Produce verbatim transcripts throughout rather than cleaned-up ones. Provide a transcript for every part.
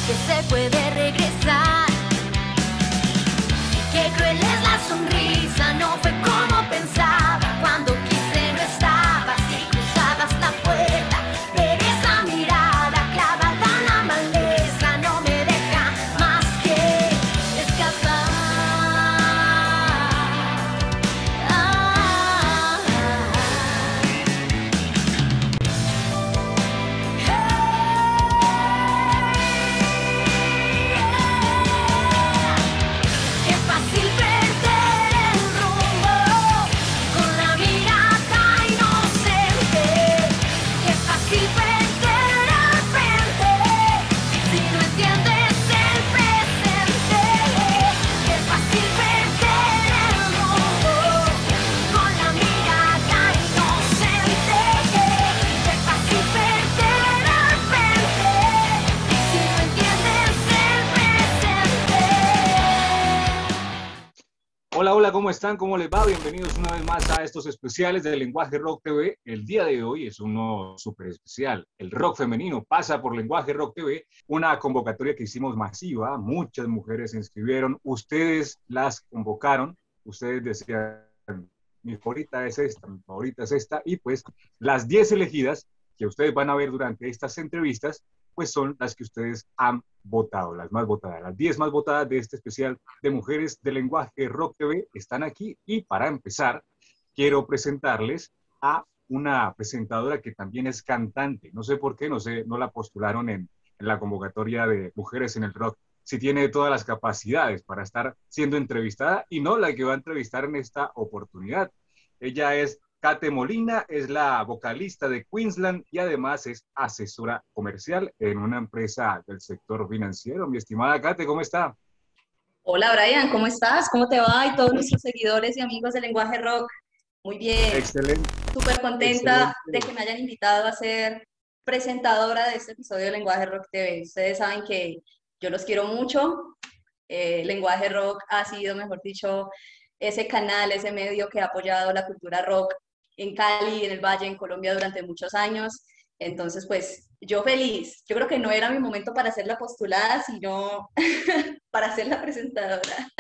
que se puede regresar. Qué cruel es la sonrisa, no fue como pensaba. Cuando quise no estabas y cruzabas la puerta. Pero esa mirada clavada en la maleza no me deja más que escapar. Ah, qué fácil perder el rumbo con la mirada inocente. Qué fácil perder el frente si no entiendes el presente. Qué fácil perder el rumbo con la mirada inocente. Qué fácil perder el frente si no entiendes el presente. Hola, hola, ¿cómo están? ¿Cómo les va? Bienvenidos una vez más a estos especiales del Lenguaje Rock T V. El día de hoy es uno súper especial. El rock femenino pasa por Lenguaje Rock T V, una convocatoria que hicimos masiva. Muchas mujeres se inscribieron. Ustedes las convocaron. Ustedes decían, mi favorita es esta, mi favorita es esta. Y pues las diez elegidas que ustedes van a ver durante estas entrevistas, pues son las que ustedes han votado, las más votadas. Las diez más votadas de este especial de mujeres de Lenguaje Rock T V están aquí. Y para empezar, quiero presentarles a una presentadora que también es cantante. No sé por qué, no sé, no la postularon en, en la convocatoria de Mujeres en el Rock. Si tiene todas las capacidades para estar siendo entrevistada y no la que va a entrevistar en esta oportunidad. Ella es Kate Molina, es la vocalista de Queensland y además es asesora comercial en una empresa del sector financiero. Mi estimada Kate, ¿cómo está? Hola Brian, ¿cómo estás? ¿Cómo te va? Y todos nuestros seguidores y amigos de Lenguaje Rock. Muy bien, Excelente, súper contenta de excelente. que me hayan invitado a ser presentadora de este episodio de Lenguaje Rock T V. Ustedes saben que yo los quiero mucho. Eh, Lenguaje Rock ha sido, mejor dicho, ese canal, ese medio que ha apoyado la cultura rock en Cali, en el Valle, en Colombia durante muchos años. Entonces, pues yo feliz. Yo creo que no era mi momento para ser la postulada, sino para ser la presentadora.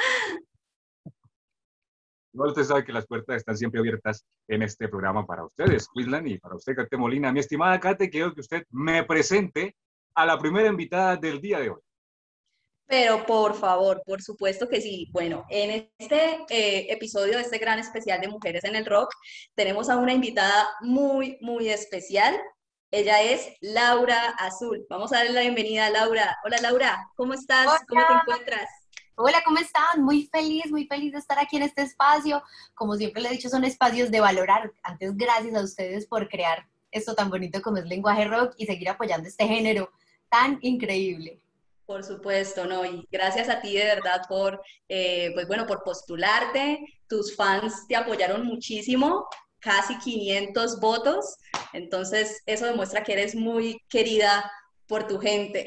Igual usted sabe que las puertas están siempre abiertas en este programa para ustedes, Queensland, y para usted, Kate Molina. Mi estimada Kate, quiero que usted me presente a la primera invitada del día de hoy. Pero por favor, por supuesto que sí. Bueno, en este eh, episodio de este gran especial de Mujeres en el Rock, tenemos a una invitada muy, muy especial. Ella es Laura Azul. Vamos a darle la bienvenida a Laura. Hola Laura, ¿cómo estás? ¿Cómo te Hola, encuentras? hola, ¿cómo están? Muy feliz, muy feliz de estar aquí en este espacio. Como siempre le he dicho, son espacios de valorar. Antes, gracias a ustedes por crear esto tan bonito como es Lenguaje Rock y seguir apoyando este género tan increíble. Por supuesto, ¿no? Y gracias a ti de verdad por, eh, pues bueno, por postularte. Tus fans te apoyaron muchísimo, casi quinientos votos. Entonces, eso demuestra que eres muy querida por tu gente.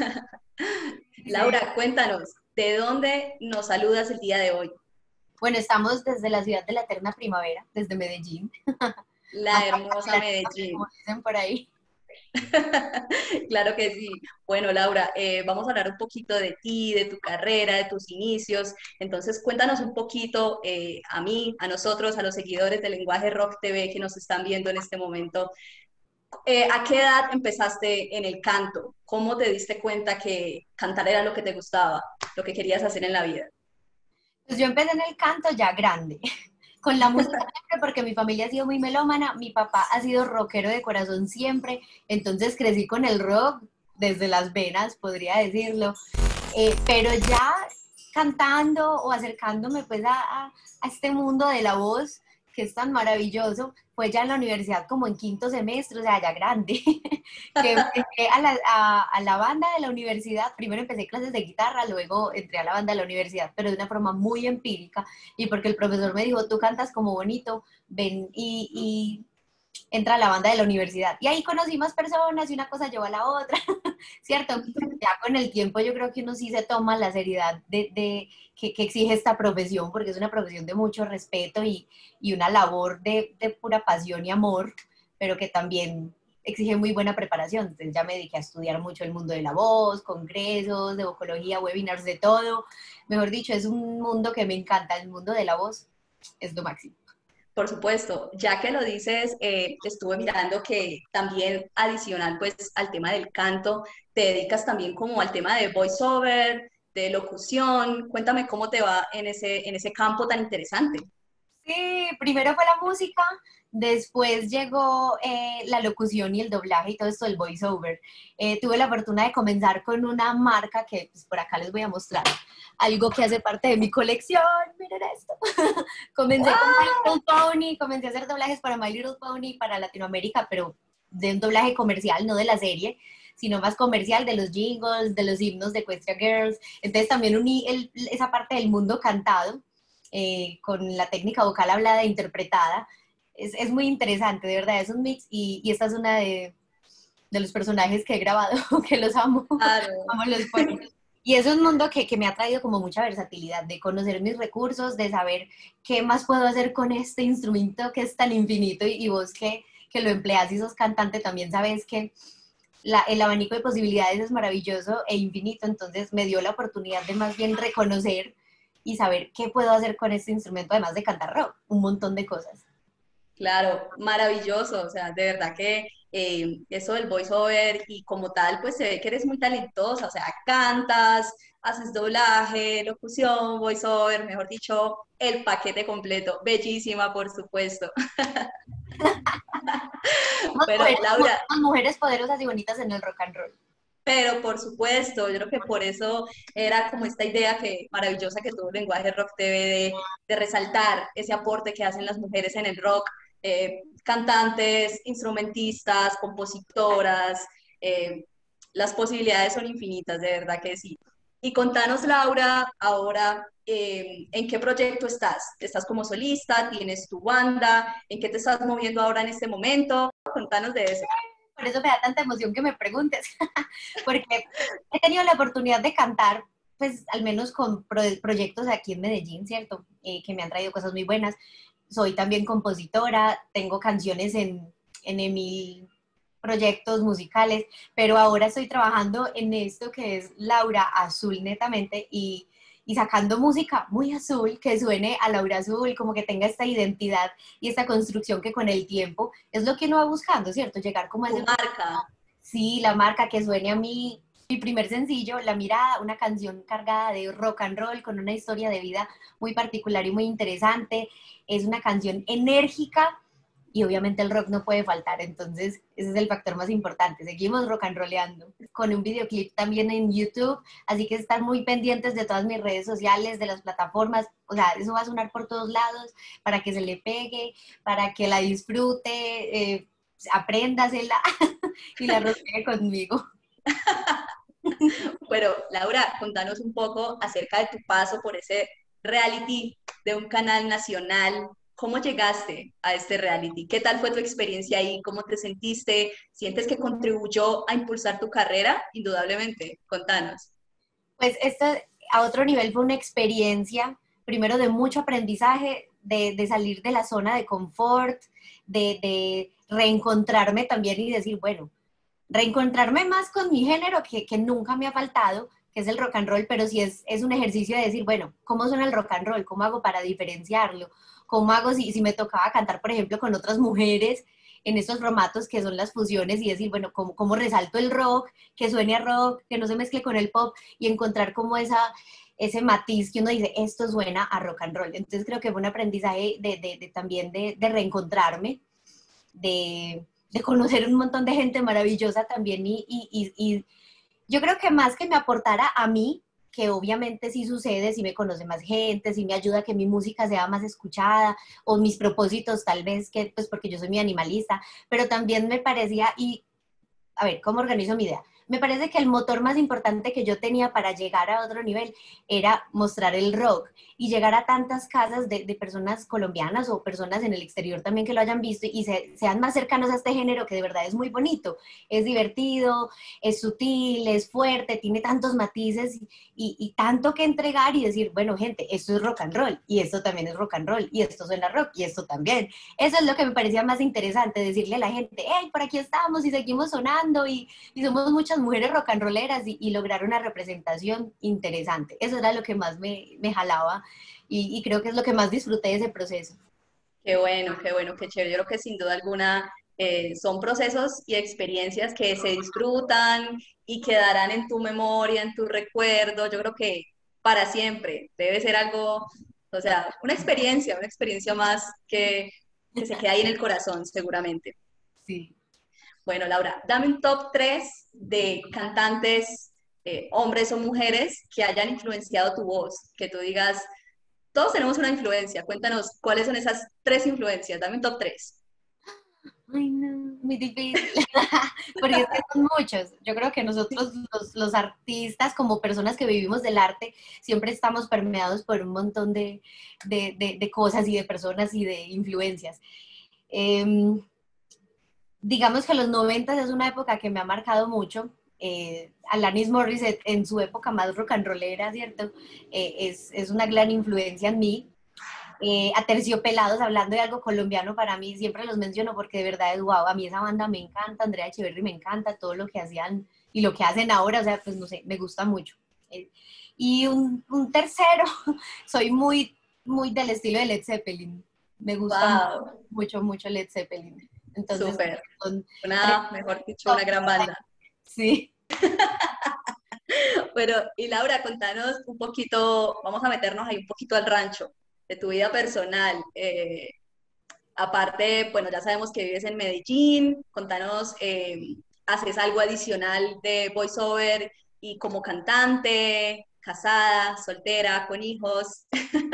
Sí. Laura, cuéntanos, ¿de dónde nos saludas el día de hoy? Bueno, estamos desde la ciudad de la eterna primavera, desde Medellín. La Acá, hermosa como Medellín. dicen por ahí. Claro que sí. Bueno, Laura, eh, vamos a hablar un poquito de ti, de tu carrera, de tus inicios. Entonces, cuéntanos un poquito eh, a mí, a nosotros, a los seguidores de Lenguaje Rock T V que nos están viendo en este momento. Eh, ¿a qué edad empezaste en el canto? ¿Cómo te diste cuenta que cantar era lo que te gustaba, lo que querías hacer en la vida? Pues yo empecé en el canto ya grande, con la música siempre, porque mi familia ha sido muy melómana, mi papá ha sido rockero de corazón siempre, entonces crecí con el rock desde las venas, podría decirlo. Eh, pero ya cantando o acercándome pues a, a, a este mundo de la voz que es tan maravilloso, fue ya en la universidad como en quinto semestre, o sea, ya grande, que empecé a la, a, a la banda de la universidad. Primero empecé clases de guitarra, luego entré a la banda de la universidad, pero de una forma muy empírica, y porque el profesor me dijo, tú cantas como bonito, ven y, y entra a la banda de la universidad. Y ahí conocí más personas y una cosa llevó a la otra, ¿cierto? Ya con el tiempo yo creo que uno sí se toma la seriedad de, de que, que exige esta profesión, porque es una profesión de mucho respeto y, y una labor de, de pura pasión y amor, pero que también exige muy buena preparación, entonces ya me dediqué a estudiar mucho el mundo de la voz, congresos, de vocología, webinars, de todo. Mejor dicho, es un mundo que me encanta, el mundo de la voz es lo máximo. Por supuesto, ya que lo dices, eh, estuve mirando que también adicional pues al tema del canto, te dedicas también como al tema de voiceover, de locución. Cuéntame cómo te va en ese, en ese campo tan interesante. Sí, primero fue la música, después llegó eh, la locución y el doblaje y todo esto del voiceover. Eh, tuve la fortuna de comenzar con una marca que pues, por acá les voy a mostrar, algo que hace parte de mi colección, miren esto. Comencé con My Little Pony, comencé a hacer doblajes para My Little Pony, para Latinoamérica, pero de un doblaje comercial, no de la serie, sino más comercial, de los jingles, de los himnos de Equestria Girls. Entonces también uní el, esa parte del mundo cantado, Eh, con la técnica vocal hablada e interpretada. Es, es muy interesante, de verdad, es un mix y, y esta es una de, de los personajes que he grabado, que los amo, Claro. amo los ponis. Y es un mundo que, que me ha traído como mucha versatilidad, de conocer mis recursos, de saber qué más puedo hacer con este instrumento que es tan infinito y, y vos que, que lo empleas y sos cantante también sabes que la, el abanico de posibilidades es maravilloso e infinito, entonces me dio la oportunidad de más bien reconocer y saber qué puedo hacer con este instrumento, además de cantar rock, un montón de cosas. Claro, maravilloso, o sea, de verdad que eh, eso del voiceover y como tal, pues se ve que eres muy talentosa, o sea, cantas, haces doblaje, locución, voiceover, mejor dicho, el paquete completo, bellísima, por supuesto. Somos Pero mujeres, Laura, somos mujeres poderosas y bonitas en el rock and roll. pero por supuesto, yo creo que por eso era como esta idea que maravillosa que tuvo Lenguaje Rock T V de, de resaltar ese aporte que hacen las mujeres en el rock, eh, cantantes, instrumentistas, compositoras, eh, las posibilidades son infinitas, de verdad que sí. Y contanos, Laura, ahora, eh, ¿en qué proyecto estás? ¿Estás como solista? ¿Tienes tu banda? ¿En qué te estás moviendo ahora en este momento? Contanos de eso. Por eso me da tanta emoción que me preguntes, porque he tenido la oportunidad de cantar, pues al menos con pro proyectos aquí en Medellín, ¿cierto? Eh, que me han traído cosas muy buenas. Soy también compositora, tengo canciones en, en mil proyectos musicales, pero ahora estoy trabajando en esto que es Laura Azul netamente y, y sacando música muy azul, que suene a Laura Azul, como que tenga esta identidad y esta construcción que con el tiempo es lo que uno va buscando, ¿cierto? Llegar como a Tu ese... marca. Sí, la marca que suene a mí. Mi primer sencillo, La Mirada, una canción cargada de rock and roll con una historia de vida muy particular y muy interesante. Es una canción enérgica y obviamente el rock no puede faltar, entonces ese es el factor más importante. Seguimos rock and rolleando con un videoclip también en YouTube, así que están muy pendientes de todas mis redes sociales, de las plataformas, o sea, eso va a sonar por todos lados para que se le pegue, para que la disfrute, eh, apréndasela y la roquee conmigo. Pero Laura, contanos un poco acerca de tu paso por ese reality de un canal nacional. ¿Cómo llegaste a este reality? ¿Qué tal fue tu experiencia ahí? ¿Cómo te sentiste? ¿Sientes que contribuyó a impulsar tu carrera? Indudablemente, contanos. Pues esto a otro nivel fue una experiencia, primero de mucho aprendizaje, de, de salir de la zona de confort, de, de reencontrarme también y decir, bueno, reencontrarme más con mi género que, que nunca me ha faltado, que es el rock and roll, pero sí es, es un ejercicio de decir, bueno, ¿cómo suena el rock and roll? ¿Cómo hago para diferenciarlo? ¿Cómo hago si, si me tocaba cantar, por ejemplo, con otras mujeres en estos formatos que son las fusiones y decir, bueno, ¿cómo, cómo resalto el rock, que suene a rock, que no se mezcle con el pop y encontrar como esa, ese matiz que uno dice, esto suena a rock and roll? Entonces creo que fue un aprendizaje de, de, de también de, de reencontrarme, de, de conocer un montón de gente maravillosa también y, y, y, y yo creo que más que me aportara a mí, que obviamente sí sucede, sí me conoce más gente, sí me ayuda a que mi música sea más escuchada, o mis propósitos tal vez, que pues porque yo soy muy animalista, pero también me parecía, y a ver, ¿cómo organizo mi idea? me parece que el motor más importante que yo tenía para llegar a otro nivel era mostrar el rock y llegar a tantas casas de, de personas colombianas o personas en el exterior también que lo hayan visto y se, sean más cercanos a este género que de verdad es muy bonito, es divertido, es sutil, es fuerte, tiene tantos matices y, y, y tanto que entregar y decir, bueno, gente, esto es rock and roll y esto también es rock and roll y esto suena rock y esto también. Eso es lo que me parecía más interesante, decirle a la gente, hey, por aquí estamos y seguimos sonando y, y somos muchas mujeres rock and rolleras y, y lograr una representación interesante. Eso era lo que más me, me jalaba y, y creo que es lo que más disfruté de ese proceso. Qué bueno, qué bueno, qué chévere. Yo creo que sin duda alguna eh, son procesos y experiencias que se disfrutan y quedarán en tu memoria, en tu recuerdo. Yo creo que para siempre debe ser algo, o sea, una experiencia, una experiencia más que, que se queda ahí en el corazón, seguramente. Sí. Bueno, Laura, dame un top tres de cantantes, eh, hombres o mujeres, que hayan influenciado tu voz, que tú digas, todos tenemos una influencia, cuéntanos cuáles son esas tres influencias, dame un top tres. Ay, no, muy difícil, porque es que son muchos. Yo creo que nosotros los, los artistas, como personas que vivimos del arte, siempre estamos permeados por un montón de, de, de, de cosas y de personas y de influencias. Eh, digamos que los noventas es una época que me ha marcado mucho. Eh, Alanis Morissette en su época más rock and rollera, ¿cierto? Eh, es, es una gran influencia en mí. Eh, Aterciopelados, hablando de algo colombiano para mí, siempre los menciono porque de verdad es guau, a mí esa banda me encanta, Andrea Echeverry me encanta, todo lo que hacían y lo que hacen ahora, o sea, pues no sé, me gusta mucho. Eh, y un, un tercero, soy muy, muy del estilo de Led Zeppelin, me gusta Wow, mucho, mucho Led Zeppelin. Entonces, súper. son tres Una, mejor dicho, top, una gran banda. sí. Bueno, y Laura, contanos un poquito, vamos a meternos ahí un poquito al rancho de tu vida personal. Eh, aparte, bueno, ya sabemos que vives en Medellín, contanos, eh, ¿haces algo adicional de voiceover y como cantante, casada, soltera, con hijos?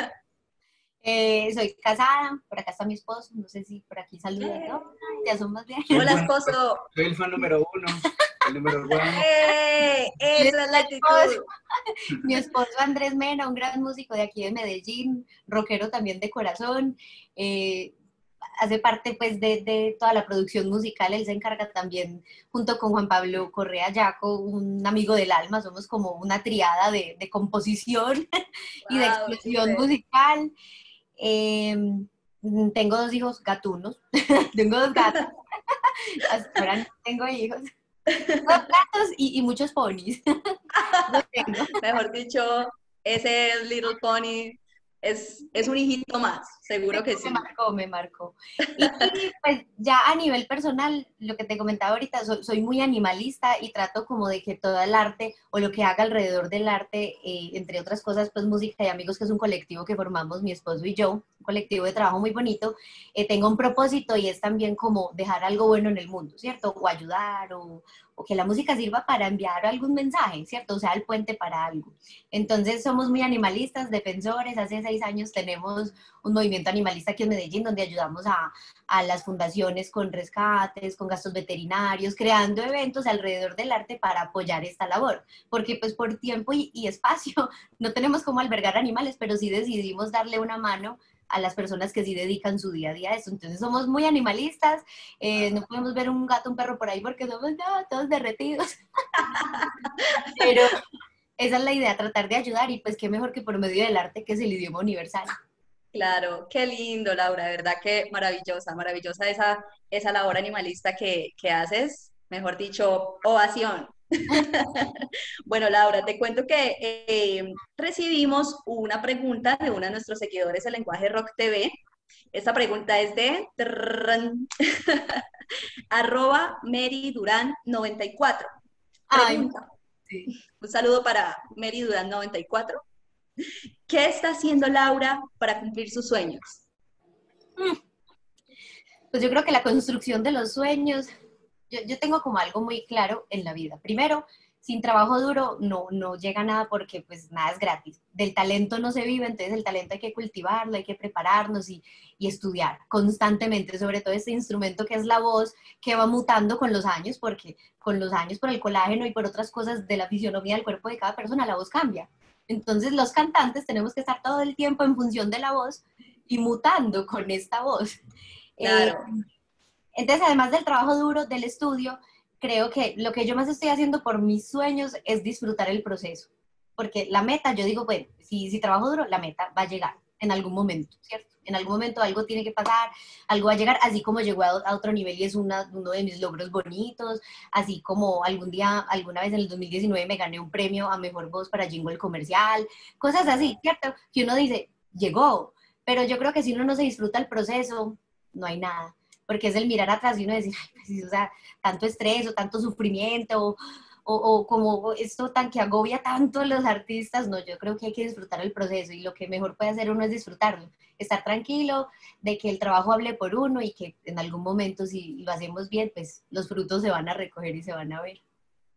Eh, soy casada, por acá está mi esposo, no sé si por aquí saluda, Eh, ¿no? Ya somos bien. Soy el Hola, fan, esposo. soy el fan número uno, el número uno. ¡Eh! Esa es la actitud. Mi esposo Andrés Mena, un gran músico de aquí de Medellín, rockero también de corazón, eh, hace parte pues de, de toda la producción musical, él se encarga también junto con Juan Pablo Correa Yaco, un amigo del alma, somos como una triada de, de composición y de Wow, expresión súper. musical. Eh, tengo dos hijos gatunos, tengo dos gatos, hasta ahora no tengo hijos, dos gatos y, y muchos ponis, no tengo. Mejor dicho, ese Little Pony es, es un hijito más, seguro que Me sí. marcó, me marcó. Y, y, pues ya a nivel personal, lo que te comentaba ahorita, soy, soy muy animalista y trato como de que todo el arte o lo que haga alrededor del arte, eh, entre otras cosas, pues música y amigos, que es un colectivo que formamos mi esposo y yo, un colectivo de trabajo muy bonito, eh, tenga un propósito y es también como dejar algo bueno en el mundo, ¿cierto? O ayudar o, o que la música sirva para enviar algún mensaje, ¿cierto? O sea, el puente para algo. Entonces somos muy animalistas, defensores, hace seis años tenemos un movimiento animalista aquí en Medellín donde ayudamos a, a las fundaciones con rescates, con gastos veterinarios, creando eventos alrededor del arte para apoyar esta labor, porque pues por tiempo y, y espacio no tenemos cómo albergar animales, pero sí decidimos darle una mano a las personas que sí dedican su día a día a eso. Entonces somos muy animalistas, eh, no podemos ver un gato, un perro por ahí porque somos no, todos derretidos, pero esa es la idea, tratar de ayudar y pues qué mejor que por medio del arte, que es el idioma universal. Claro, qué lindo, Laura, de verdad que maravillosa, maravillosa esa, esa labor animalista que, que haces, mejor dicho, ovación. Bueno, Laura, te cuento que eh, recibimos una pregunta de uno de nuestros seguidores de Lenguaje Rock T V. Esta pregunta es de trrrrrn, arroba Mary Durán noventa y cuatro. Ay, Pregunta, sí. un saludo para Mary Durán noventa y cuatro. ¿Qué está haciendo Laura para cumplir sus sueños? Pues yo creo que la construcción de los sueños, yo, yo tengo como algo muy claro en la vida. Primero, sin trabajo duro no, no llega a nada porque pues nada es gratis. Del talento no se vive, entonces el talento hay que cultivarlo, hay que prepararnos y, y estudiar constantemente, sobre todo este instrumento que es la voz, que va mutando con los años, porque con los años por el colágeno y por otras cosas de la fisionomía del cuerpo de cada persona, la voz cambia. Entonces los cantantes tenemos que estar todo el tiempo en función de la voz y mutando con esta voz. Claro. Eh, entonces, además del trabajo duro, del estudio, creo que lo que yo más estoy haciendo por mis sueños es disfrutar el proceso. Porque la meta, yo digo, bueno, si, si trabajo duro, la meta va a llegar en algún momento, ¿cierto? En algún momento algo tiene que pasar, algo va a llegar, así como llegó a, a otro nivel y es una, uno de mis logros bonitos, así como algún día, alguna vez en el dos mil diecinueve me gané un premio a Mejor Voz para Jingle Comercial, cosas así, ¿cierto? Que uno dice, llegó, pero yo creo que si uno no se disfruta el proceso, no hay nada. Porque es el mirar atrás y uno decir, ay, pues, o sea, tanto estrés o tanto sufrimiento o, o, o como esto tan que agobia tanto a los artistas, no, yo creo que hay que disfrutar el proceso y lo que mejor puede hacer uno es disfrutarlo, estar tranquilo de que el trabajo hable por uno y que en algún momento si lo hacemos bien, pues los frutos se van a recoger y se van a ver.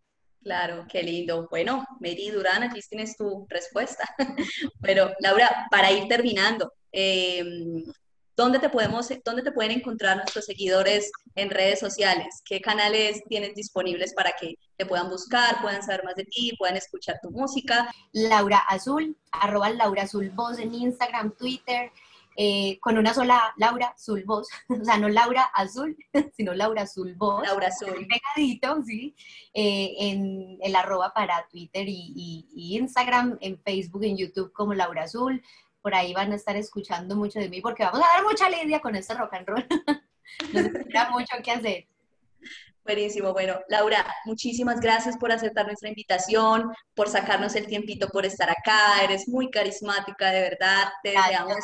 Claro, qué lindo. Bueno, Mary Durán, aquí tienes tu respuesta. Pero, Laura, para ir terminando, eh, ¿dónde te podemos, dónde te pueden encontrar nuestros seguidores en redes sociales? ¿Qué canales tienes disponibles para que te puedan buscar, puedan saber más de ti, puedan escuchar tu música? Laura Azul, arroba Laura Azul Voz en Instagram, Twitter, eh, con una sola Laura Azul Voz, o sea, no Laura Azul, sino Laura Azul Voz. Laura Azul. Pegadito, sí, eh, en el arroba para Twitter y, y, y Instagram, en Facebook, en YouTube como Laura Azul. Por ahí van a estar escuchando mucho de mí porque vamos a dar mucha lidia con este rock and roll. Nos espera mucho que hacer. Buenísimo. Bueno, Laura, muchísimas gracias por aceptar nuestra invitación, por sacarnos el tiempito por estar acá. Eres muy carismática, de verdad. Te deseamos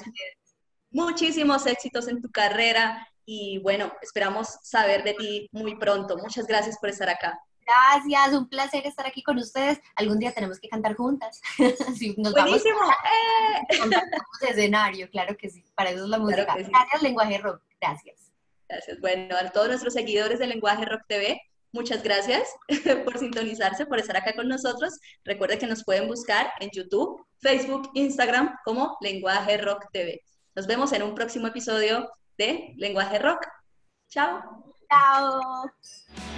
muchísimos éxitos en tu carrera y bueno, esperamos saber de ti muy pronto. Muchas gracias por estar acá. Gracias, un placer estar aquí con ustedes. Algún día tenemos que cantar juntas. Sí, nos Buenísimo. Vamos ¡Eh! compartimos escenario, claro que sí. Para eso es la música. Claro sí. Gracias, Lenguaje Rock. Gracias. Gracias. Bueno, a todos nuestros seguidores de Lenguaje Rock T V, muchas gracias por sintonizarse, por estar acá con nosotros. Recuerden que nos pueden buscar en YouTube, Facebook, Instagram como Lenguaje Rock T V. Nos vemos en un próximo episodio de Lenguaje Rock. Chao. Chao.